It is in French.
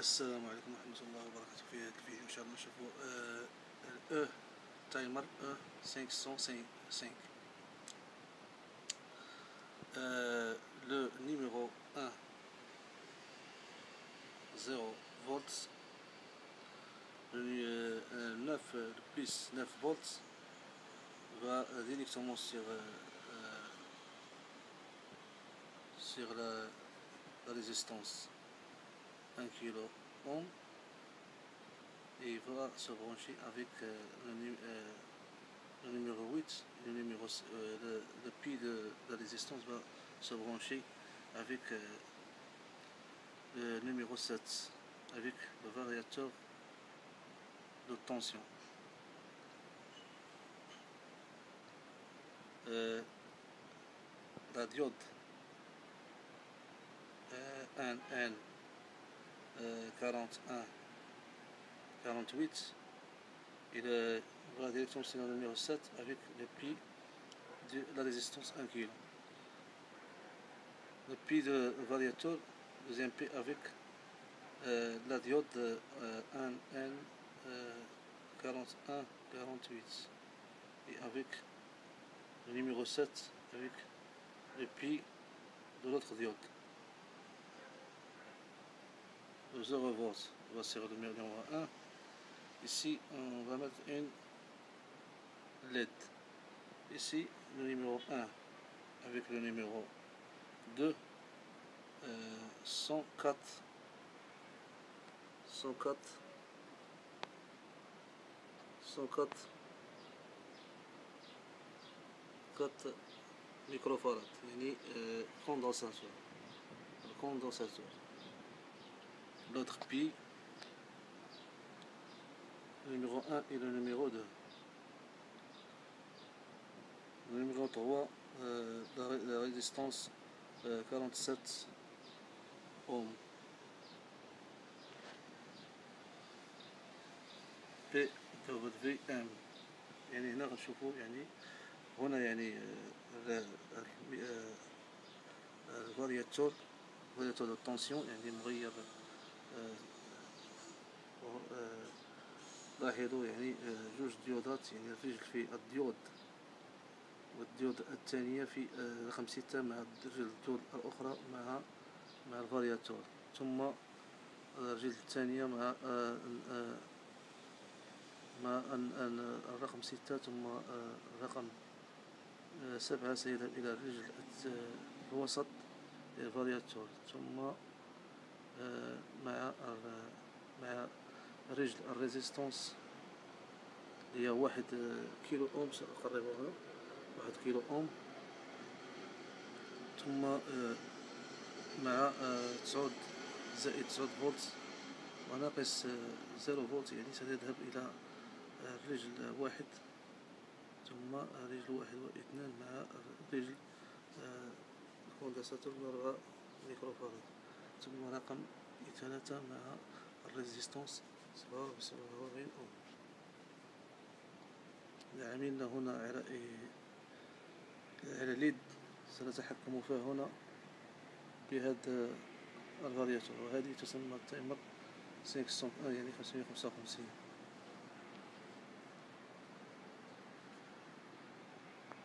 السلام عليكم ورحمة الله وبركاته. في هذا الفيديو إن شاء الله نشوفوا ال تايمر 505. Le numéro 1 0 volts, le 9 plus 9 volts va directement sur la résistance 1 kilo ohm et il va se brancher avec le numéro 8, le puits de la résistance va se brancher avec le numéro 7 avec le variateur de tension. La diode NN 41-48 il va directement sur le numéro 7 avec le puits de la résistance 1 kg. Le puits de variateur, deuxième puits avec la diode NN 41-48 et avec le numéro 7 avec le puits de l'autre diode. Le 0 volts va sur le numéro 1. Ici on va mettre une LED. Ici le numéro 1 avec le numéro 2 104 microfarad يعني condensateur. L'autre puits, le numéro 1 et le numéro 2. Le numéro 3, la résistance 47 ohms. PWM يعني هنا غنشوفوا يعني هنا يعني الفارياتور دو طونسيون يعني مغير. لاحظوا يعني جوج ديودات، يعني الرجل في الديود والديود الثانية في رقم 6 مع الرجل الديود الأخرى مع الفارياتور، ثم الرجل الثانية مع الرقم 6، ثم رقم 7 سيذهب إلى الرجل الوسط الفارياتور، ثم مع رجل الريزيستانس هي 1 كيلو اوم، سأقربها هنا 1 كيلو اوم، ثم مع 9 زائد 9 فولت وناقص 0 فولت، يعني سنذهب إلى رجل 1، ثم رجل 1 و2 مع رجل الكوندنساتور 4 ميكروفاراد، ثم رقم 3 مع الريزيستانس 47 اوم. عملنا هنا على ليد سنتحكم فيها هنا بهذا الفارياتور، وهذه تسمى تايمر 501 يعني 555.